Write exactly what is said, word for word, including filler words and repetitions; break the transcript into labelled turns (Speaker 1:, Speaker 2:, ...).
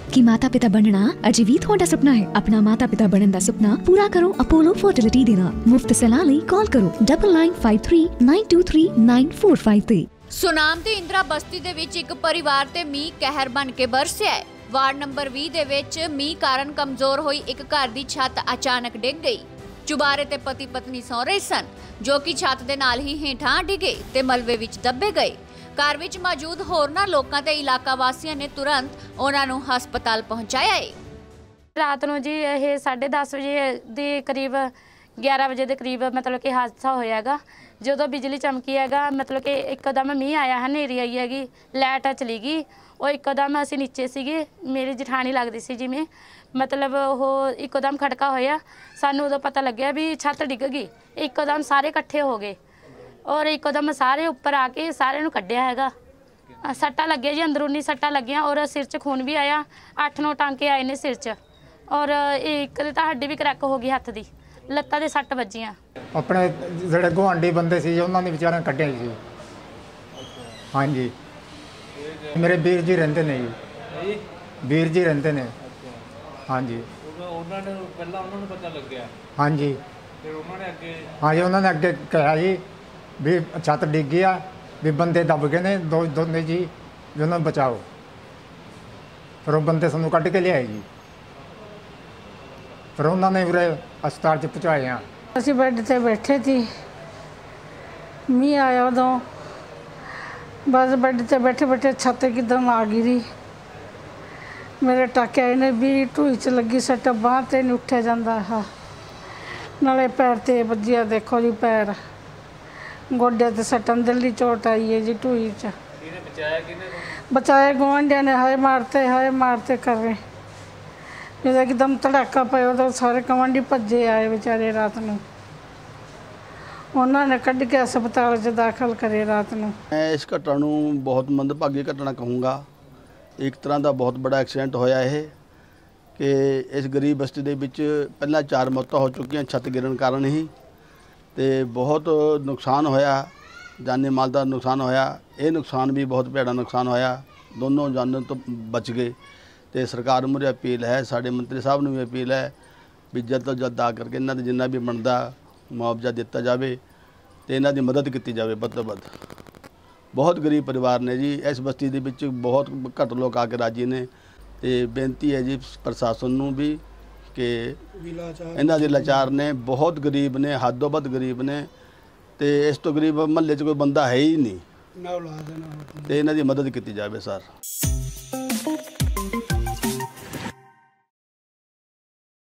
Speaker 1: कि माता पिता बनना अजे भी तुहाडा सुपना है? अपना माता पिता बनने का सुपना पूरा करो अपोलो फर्टिलिटी दे नाल। मुफ्त सलाह लई कॉल करो double nine five three nine two three nine four five ते।
Speaker 2: सुनाम ते इंदिरा बस्ती दे विच एक परिवार ते मींह कहर बन के बरसिया है। वार्ड नंबर बीस दे विच मींह कारण कमजोर हुई एक घर दी छत अचानक डिग गई। चुबारे ते पति पत्नी सौ रहे सन, जो कि छत दे नाल ही हेठां डिगे ते मलबे विच दबे गए। घर विच मौजूद होरना लोकां ते इलाका वासियां ने तुरंत उन्हां नूं हस्पताल पहुंचाया है।
Speaker 3: रात नूं जी ये साढ़े दस बजे दे करीब ग्यारह बजे के करीब मतलब कि हादसा होयागा। जो बिजली चमकी हैगा मतलब कि एकदम मींह आया है, हनेरी आई हैगी, लाइट चली गई। और एकदम असीं नीचे सीगे, मेरी जठानी लगदी सी जिवें मतलब वो एकदम खड़का होया। सानू उदों पता लग्या भी छत डिग गई। एकदम सारे इकट्ठे हो गए और एकदम सारे उपर आके सारे नूं कड्ढिया हैगा। सट्टा लग्या जी, अंदरूनी सट्टा लगियां और सिर च खून भी आया। अठ नौ टांके आए ने सिर च और एक तो हड्डी भी क्रैक हो गई हत्थ दी, लत्तां दे सੱਟ ਵੱਜੀਆਂ।
Speaker 4: अपने ਜਿਹੜੇ ਗੁਆਂਢੀ ਬੰਦੇ ਸੀ ਉਹਨਾਂ ਨੇ ਵਿਚਾਰਿਆਂ ਕੱਢਿਆ ਸੀ। ਹਾਂਜੀ ਮੇਰੇ ਵੀਰ ਜੀ ਰਹਿੰਦੇ ਨੇ ਜੀ, ਵੀਰ ਜੀ ਰਹਿੰਦੇ ਨੇ। ਹਾਂਜੀ
Speaker 5: ਉਹਨਾਂ ਨੇ ਪਹਿਲਾਂ ਉਹਨਾਂ ਨੂੰ ਪਤਾ ਲੱਗਿਆ।
Speaker 4: ਹਾਂਜੀ
Speaker 5: ਫਿਰ ਉਹਨਾਂ ਨੇ ਅੱਗੇ
Speaker 4: ਹਾਂਜੀ ਉਹਨਾਂ ਨੇ ਅੱਗੇ ਕਿਹਾ ਜੀ ਵੀ ਛੱਤ ਡਿੱਗ ਗਿਆ, ਵੀ ਬੰਦੇ ਦਬ ਗਏ ਨੇ ਦੋ ਦੋਨੇ ਜੀ, ਵੀ ਉਹਨਾਂ ਨੂੰ ਬਚਾਓ। ਫਿਰ ਉਹ ਬੰਦੇ ਸਾਨੂੰ ਕੱਢ ਕੇ ਲਿਆਏ ਜੀ। ਫਿਰ ਉਹਨਾਂ ਨੇ ਉਰੇ ਹਸਪਤਾਲ 'ਚ ਪਹੁੰਚਾਏ।
Speaker 6: ਅਸੀਂ ਬੈੱਡ ਤੇ ਬੈਠੇ ਸੀ, ਮੀਂਹ ਆਇਆ ਉਦੋਂ। बस बेड से बैठे बैठे छत एकदम आ गिरी। मेरे टाके आए ने भी ढूई च लगी सट, बांह ते नहीं उठा जाता हा, नाले पैर ते वजिया। देखो जी पैर गोडे ते सट, अंदरली चोट आई है जी ढूई च। बचाया गुआंढिया ने, हाय मारते हाय मारते कर रहे। जब एकदम धड़ाका पाया तो सारे गुआंढी भजे आए बेचारे रात को। उन्होंने कढ़ के अस्पताल च दाखिल करे रात को।
Speaker 7: मैं इस घटना नूं बहुत मंदभागी घटना कहूँगा। एक तरह का बहुत बड़ा एक्सीडेंट होया है कि इस गरीब बस्ती दे विच पहला चार मौतां हो चुकियां छत गिरन कारण ही, ते बहुत नुकसान होया, जानी माल का नुकसान होया। ये नुकसान भी बहुत भैड़ा नुकसान होया, दोनों जानों तो बच गए। तो सरकार मुझे अपील है, साढ़े मंत्री साहब नूं भी अपील है भी जल्द तो जल्द आ करके इन्हां दा जिन्ना भी बनदा मुआवजा दिता जाए तो इन्हां दी मदद की जाए वध तो वध। बहुत गरीब परिवार ने जी इस बस्ती दे विच, बहुत घट लोग आके राजी ने। तो बेनती है जी प्रशासन नूं भी कि इन्हां दे लाचार ने, बहुत गरीब ने, हदों वध गरीब ने। तो इस तो गरीब महल्ले च कोई बंदा है ही नहीं, तो इन्हां दी मदद की जाए सर।